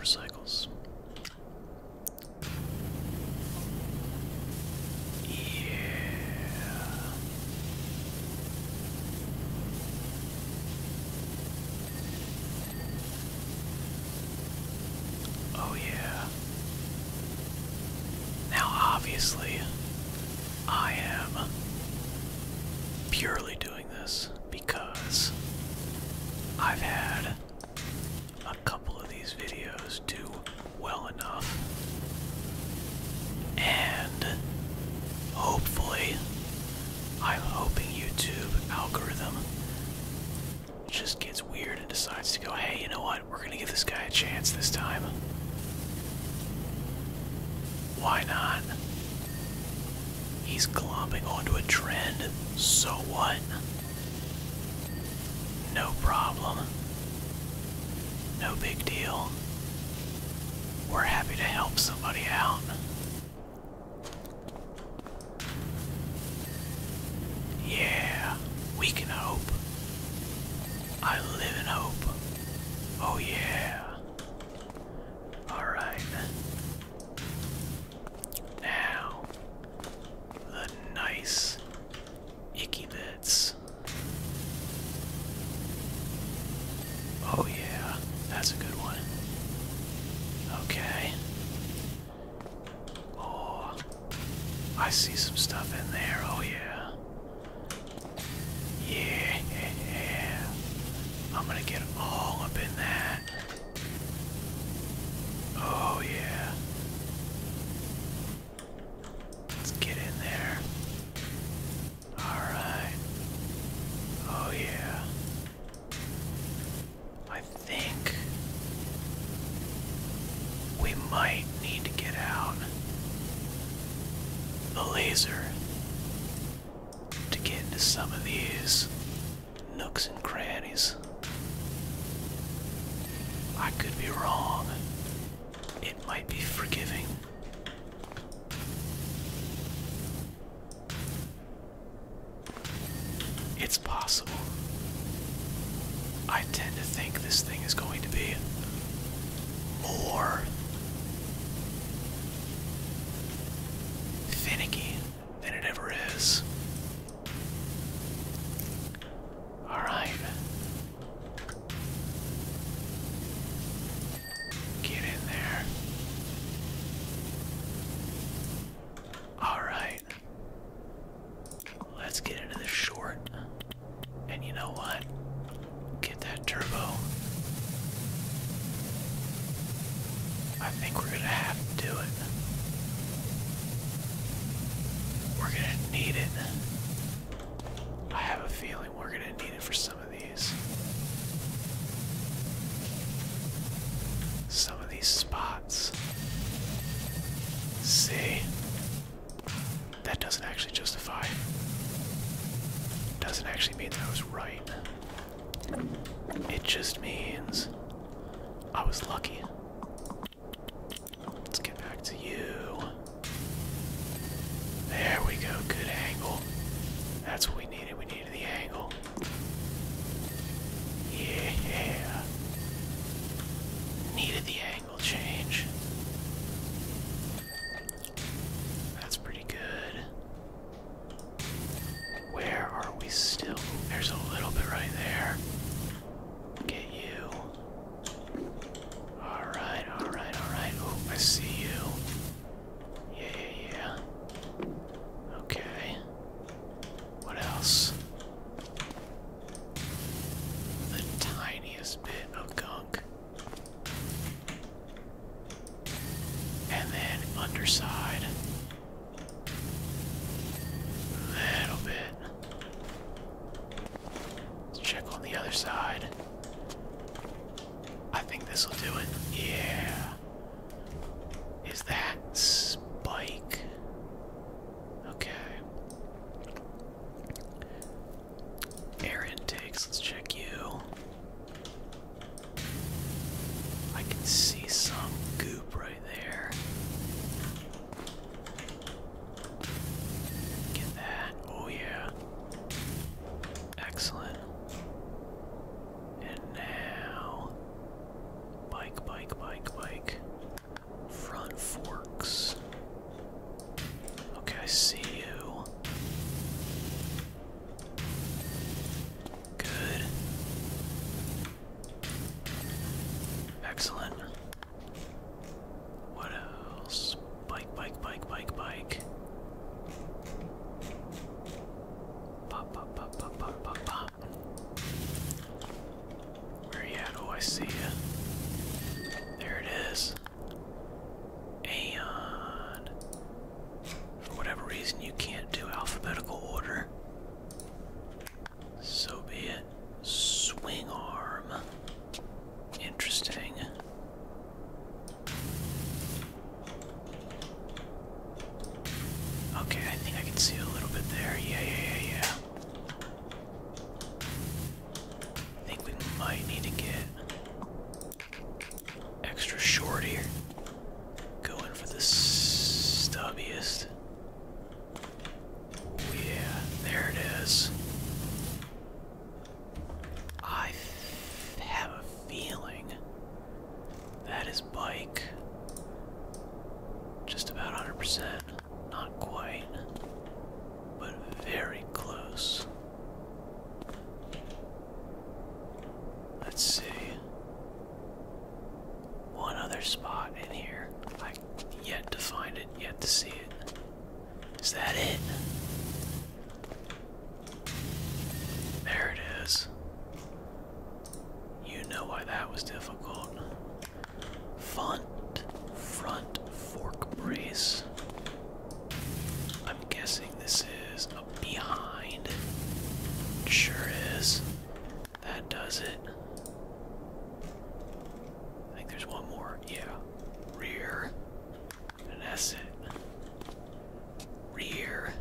motorcycles. Yeah. Oh yeah. Now obviously, I am purely doing this because I've had a couple of these videos do well enough, and hopefully, I'm hoping YouTube algorithm just gets weird and decides to go, hey, you know what, we're gonna give this guy a chance this time. Why not? He's glomping onto a trend, so what? No problem. No big deal. We're happy to help somebody out. Yeah, we can hope. I live in hope. Oh yeah. Alright. Now, the nice icky bits. Oh yeah, that's a good one. Okay. Oh, I see some stuff in there. Oh yeah. Yeah. I'm gonna get all up in that. Oh yeah. Let's get in there. Alright. Oh yeah. I think we might need to get out the laser to get into some of these nooks and crannies. I could be wrong. It might be forgiving. It's possible. I tend to think this thing is going to be more finicky than it ever is. Alright. Get in there. Alright. Let's get into this short. And you know what? Get that turbo. I think we're gonna have to do it. We're gonna need it. I have a feeling we're gonna need it for some of these. Some of these spots. See? That doesn't actually justify. Doesn't actually mean that I was right. It just means I was lucky. Let's get back to you. There we go, good angle. That's what we needed. We needed the angle. Yeah. Needed the angle change. That's pretty good. Where are we still? There's a little bit right there. Get you. Alright. Oh, I see you. Yeah. Okay. What else? The tiniest bit of gunk. And then underside. Little bit. Let's check on the other side. I think this'll do it. Yeah. Is that spike? Okay. Air intakes, let's check you. I can see some goop right there. Get that. Oh yeah. Excellent. And now bike Bike, bike, bike, bike. Front forks. Okay, I see you. Good. Excellent. What else? Bike, bike, bike, bike, bike. Pop, pop, pop, pop, pop, pop, pop. Where you at? Oh, I see you. There it is. And for whatever reason, you can't do alphabetical order. So be it. Swing arm. Interesting. Okay, I think I can see a little bit there. Yeah. I think we might need to get extra short here. Going for the stubbiest. Yeah, there it is. I have a feeling that is bike. Just about 100%. Not quite, but very close. Let's see. One other spot in here. I yet to find it, yet to see it. Is that it? There it is. You know why that was difficult. Front fork brace. I'm guessing this is a behind. Sure is. That does it. I think there's one more. Yeah. Rear. And that's it. Rear.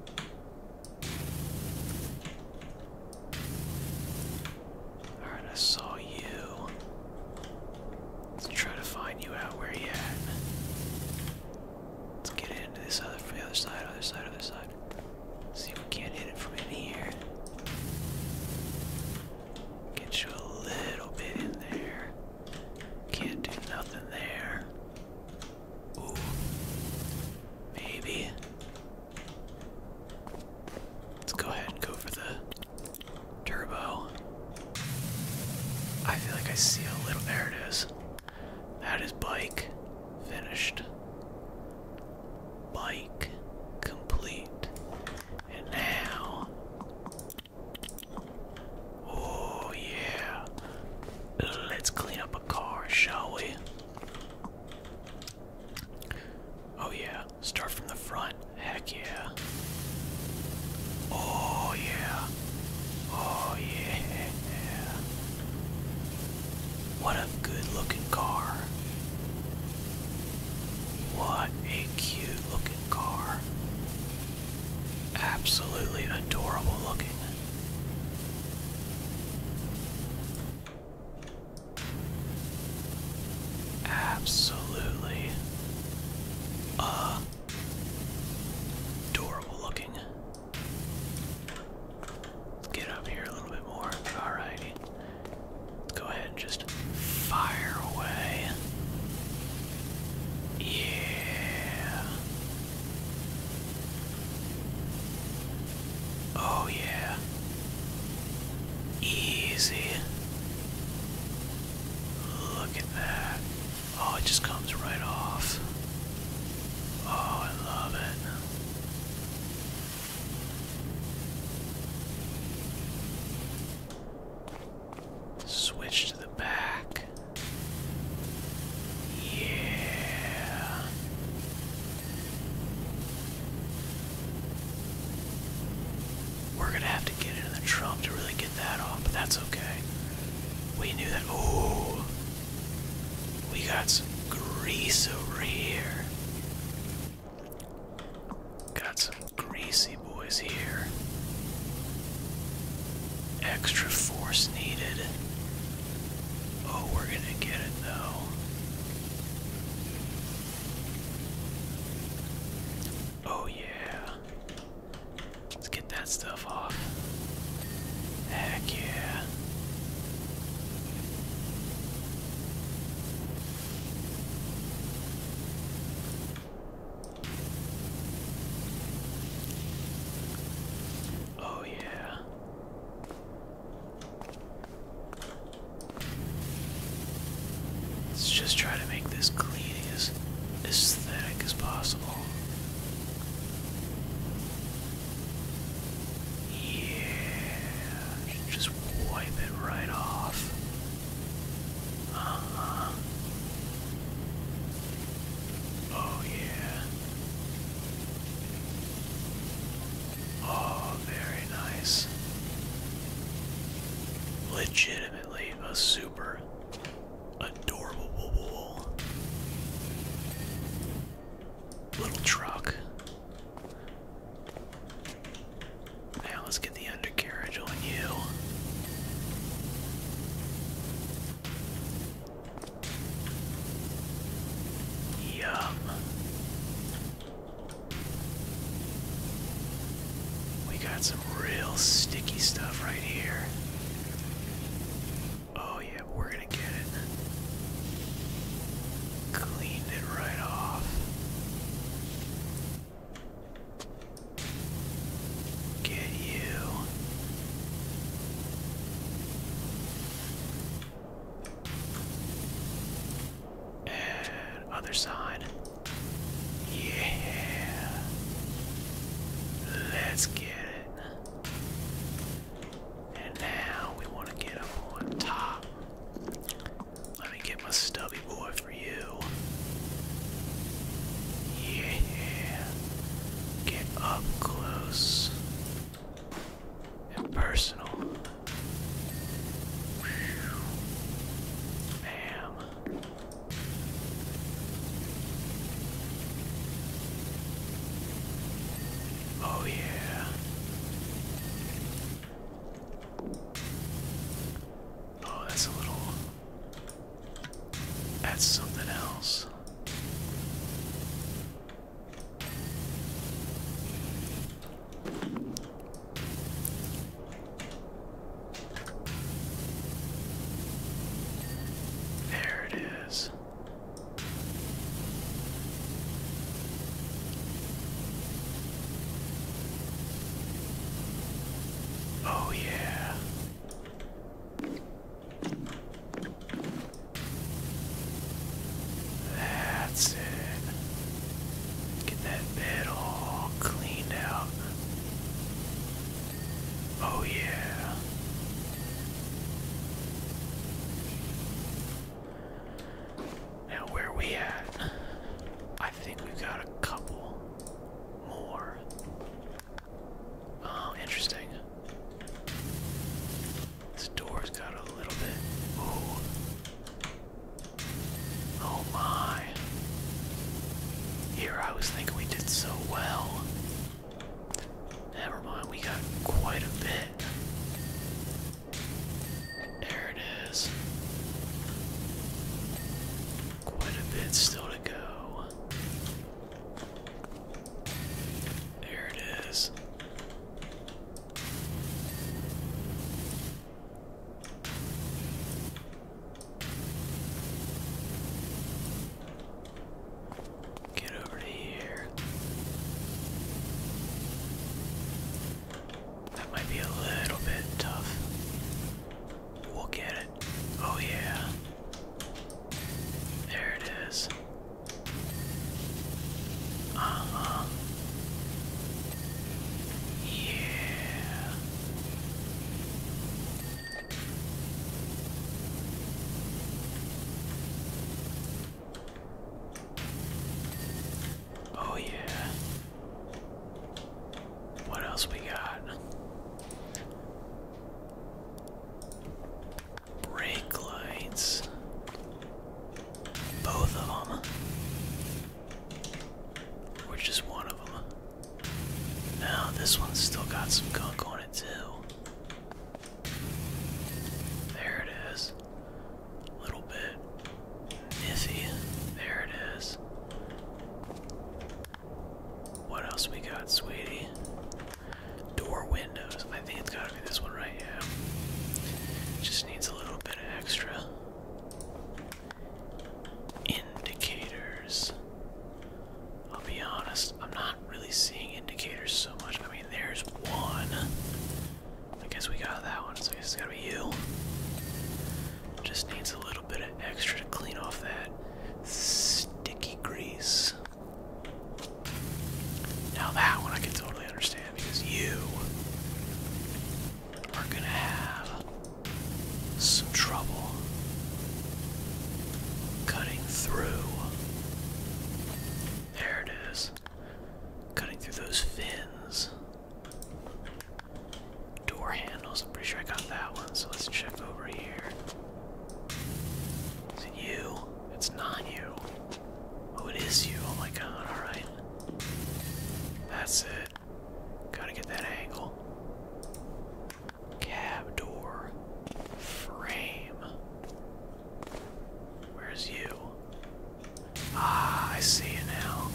Alright, I saw you. Let's try to find you out where you at. Let's get into this other side, other side. See if we can't hit it from in here. Get you a little bit in there. Can't do nothing there. Ooh. Maybe. Let's go ahead and go for the turbo. I feel like I see a little. There it is. That is bike. Finished. Bike complete. And now, oh yeah, let's clean up a car, shall we? Oh yeah, start from the front. Heck yeah. Oh yeah. Oh yeah. What a good looking car. What a cute looking car. Absolutely adorable looking. Absolutely adorable looking. Let's get up here a little bit more. Alrighty. Let's go ahead and just fire away. Yeah. Oh yeah. Easy. Look at that. Oh, it just comes right off. Oh, I love it. Switch to the back. Yeah. We're gonna have to get it in the trunk to really get that off, but that's okay. We knew that. Oh, we got some grease over here. Got some greasy boys here. Extra force needed. Oh, we're gonna get it though. Oh yeah. Let's get that stuff off. Heck yeah. Let's just try to make this cleaning as aesthetic as possible. Yeah, just wipe it right off. Oh yeah. Oh, very nice. Legitimately a super adorable little truck. Now let's get the undercarriage on you. Yum. We got some real sticky stuff right here. Oh yeah, we're gonna get it. Cleaned it right off. Get you. And other side. Yeah. Let's get it. And now we want to get up on top. Let me get my stubby boy for you. Yeah. Get up close and personal. Whew. Bam. Oh yeah. Oh, that's a little... That's something else. There it is. Oh yeah. That's it. Get that bed all cleaned out. Oh yeah. Now where are we at? I think we've got a couple more. Oh, interesting. This door's got a little bit. Ooh. Oh my. Here I was thinking we did so well. Never mind, we got quite a bit. There it is. Quite a bit still to go. There it is. Get over to here. That might be a little bit tough. We'll get it. Oh yeah. There it is. Uh-huh. Yeah. Oh yeah. What else we got? Brake lights. Both of them. Or just one of them. Now this one's still got some gunk on it too. There it is. A little bit iffy. There it is. What else we got, sweetie? Door windows. I think it's gotta be this one, right? Yeah. Just needs a little bit of extra. Indicators. I'll be honest, I'm not really seeing indicators so much. I mean, there's one. I guess we got that one, so I guess it's gotta be you. Just needs a little bit of extra to clean off that through. There it is. Cutting through those fins. Door handles, I'm pretty sure I got that one, so let's check over here. Is it you? It's not you. Oh, it is you. Oh my god, alright. That's it. Gotta get that angle. Cab door. Frame. Where's you? Ah, I see it now.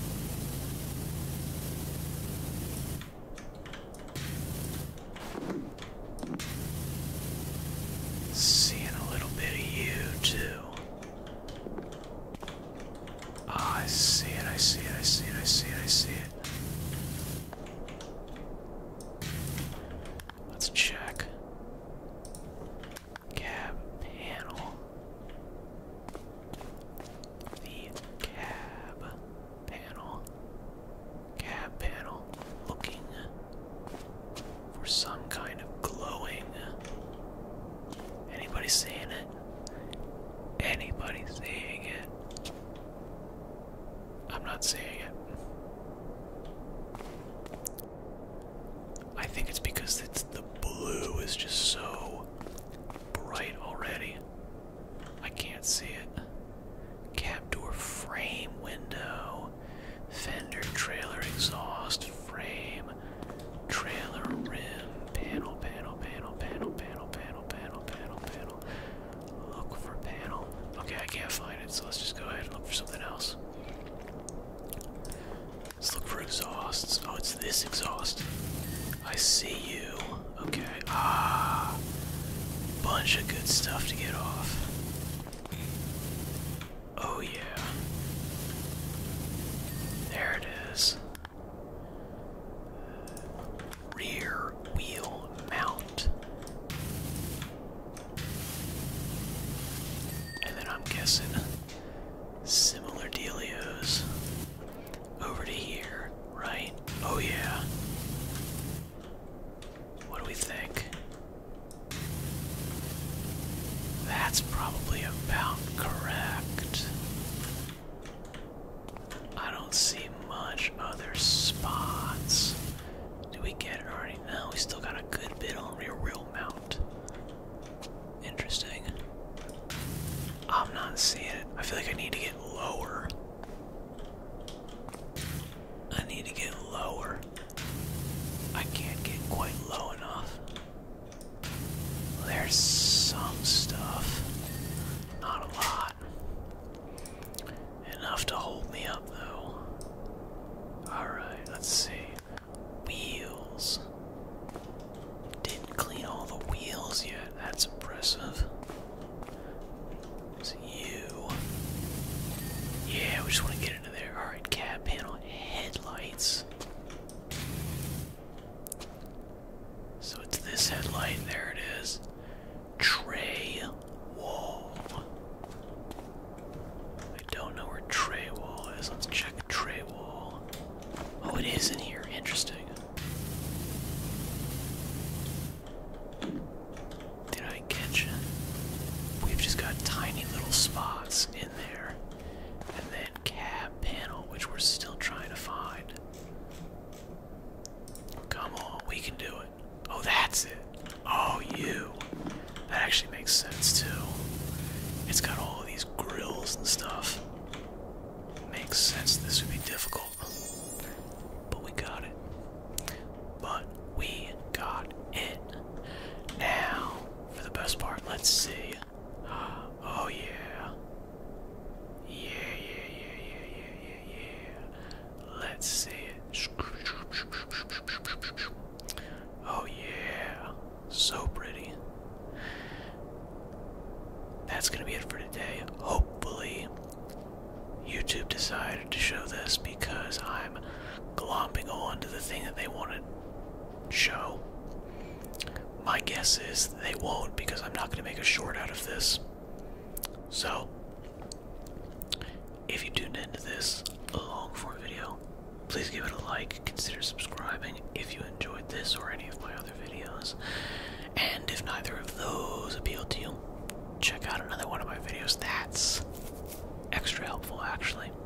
Seeing a little bit of you too. Ah, I see it, I see it, I see it, I see it, I see it. Let's check. Cab panel. The cab panel. Cab panel. Looking for some kind of glowing. Anybody seeing it? Anybody seeing it? I'm not seeing it. I think it's because the blue is just so bright already. I can't see it. Cab door frame window. Fender trailer exhaust frame. Trailer rim. Panel, panel, panel, panel, panel, panel, panel, panel, panel. Look for panel. Okay, I can't find it, so let's just go ahead and look for something else. Let's look for exhausts. Oh, it's this exhaust. I see you. Okay. Ah. Bunch of good stuff to get off. Oh, yeah. There it is. Rear wheel mount. And then I'm guessing similar dealios over to here, right? Oh, yeah. What do we think? That's probably about correct. I don't see much other spots. Did we get it already? No, we still got a good bit on rear wheel mount. Interesting. I'm not seeing it. I feel like I need to get lower. I need to get lower. I can't get quite low enough. There's some stuff. Not a lot. Enough to hold me up, though. Alright, let's see. Wheels. Didn't clean all the wheels yet. That's impressive. It's you. Yeah, we just want to get into there. Alright, cab panel, headlights. So it's this headlight. There it is. Tray wall. I don't know where tray wall is. Let's check tray wall. Oh, it is in here. Interesting. Did I catch it? We've just got tiny little spots in there. And then cab panel, which we're still trying to find. Come on, we can do it. Oh, that's it. Oh, you. That actually makes sense, too. It's got all of these grills and stuff. Makes sense this would be difficult. But we got it. But we got it. Now, for the best part, let's see. Oh, yeah. Yeah, yeah, yeah, yeah, yeah, yeah, yeah. Let's see it. Oh, yeah. So pretty. That's gonna be it for today. Hopefully, YouTube decided to show this because I'm glomping on to the thing that they want to show. My guess is they won't because I'm not gonna make a short out of this. So, if you tuned into this long form video, please give it a like, consider subscribing if you enjoyed this or any of my other videos. And if neither of those appeal to you, check out another one of my videos that's extra actually.